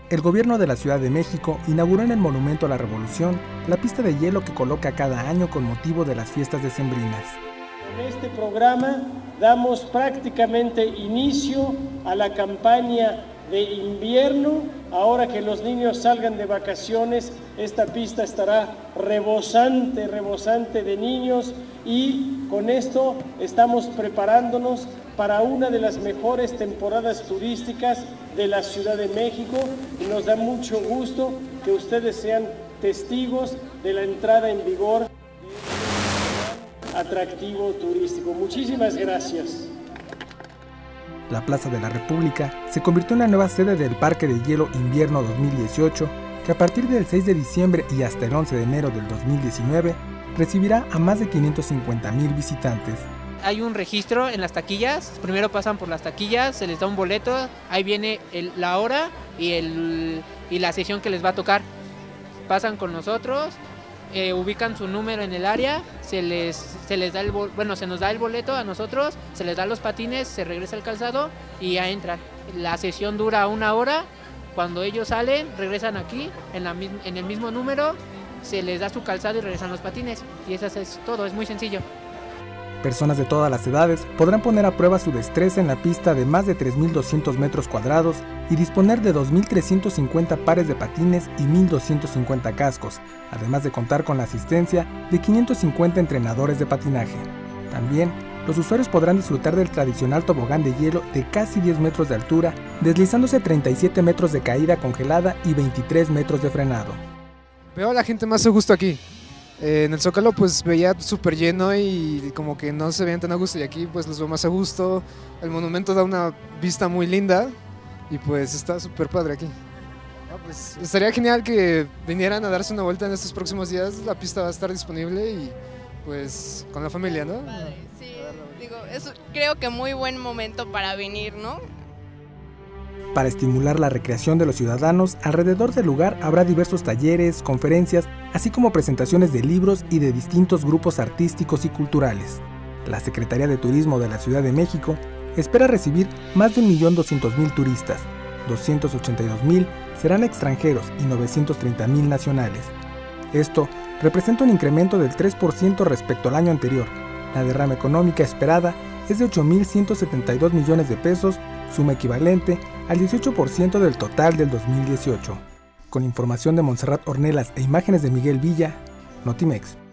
el gobierno de la Ciudad de México inauguró en el Monumento a la Revolución la pista de hielo que coloca cada año con motivo de las fiestas decembrinas. Con este programa damos prácticamente inicio a la campaña de invierno. Ahora que los niños salgan de vacaciones, esta pista estará rebosante de niños, y con esto estamos preparándonos para una de las mejores temporadas turísticas de la Ciudad de México, y nos da mucho gusto que ustedes sean testigos de la entrada en vigor de este atractivo turístico. Muchísimas gracias. La Plaza de la República se convirtió en la nueva sede del Parque de Hielo Invierno 2018, que a partir del 6 de diciembre y hasta el 11 de enero del 2019 recibirá a más de 550,000 visitantes. Hay un registro en las taquillas, primero pasan por las taquillas, se les da un boleto, ahí viene la hora y la sesión que les va a tocar. Pasan con nosotros, ubican su número en el área, se nos da el boleto a nosotros, se les da los patines, se regresa el calzado y ya entran. La sesión dura 1 hora, cuando ellos salen, regresan aquí en el mismo número, se les da su calzado y regresan los patines, y eso es todo, es muy sencillo. Personas de todas las edades podrán poner a prueba su destreza en la pista de más de 3.200 metros cuadrados y disponer de 2.350 pares de patines y 1.250 cascos, además de contar con la asistencia de 550 entrenadores de patinaje. También, los usuarios podrán disfrutar del tradicional tobogán de hielo de casi 10 metros de altura, deslizándose 37 metros de caída congelada y 23 metros de frenado. Veo a la gente más a gusto aquí. En el Zócalo pues veía súper lleno y como que no se veían tan a gusto, y aquí pues los veo más a gusto. El monumento da una vista muy linda y pues está súper padre aquí. Pues estaría genial que vinieran a darse una vuelta en estos próximos días. La pista va a estar disponible y pues con la familia, ¿no? Padre, sí, digo, es creo que muy buen momento para venir, ¿no? Para estimular la recreación de los ciudadanos, alrededor del lugar habrá diversos talleres, conferencias, así como presentaciones de libros y de distintos grupos artísticos y culturales. La Secretaría de Turismo de la Ciudad de México espera recibir más de 1.200.000 turistas, 282,000 serán extranjeros y 930,000 nacionales. Esto representa un incremento del 3% respecto al año anterior. La derrama económica esperada es de 8.172 millones de pesos, suma equivalente al 18% del total del 2018. Con información de Montserrat Ornelas e imágenes de Miguel Villa, Notimex.